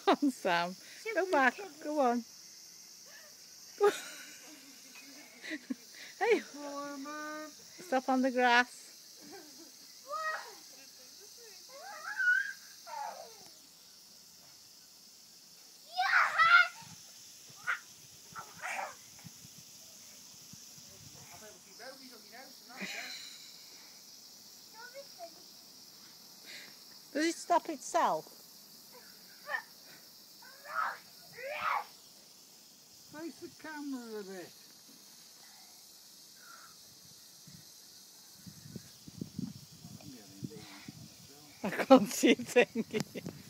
on, Sam. Go back. Go on. Go on. Hey, stop on the grass. Does it stop itself? Face the camera a bit. I can't see a thing.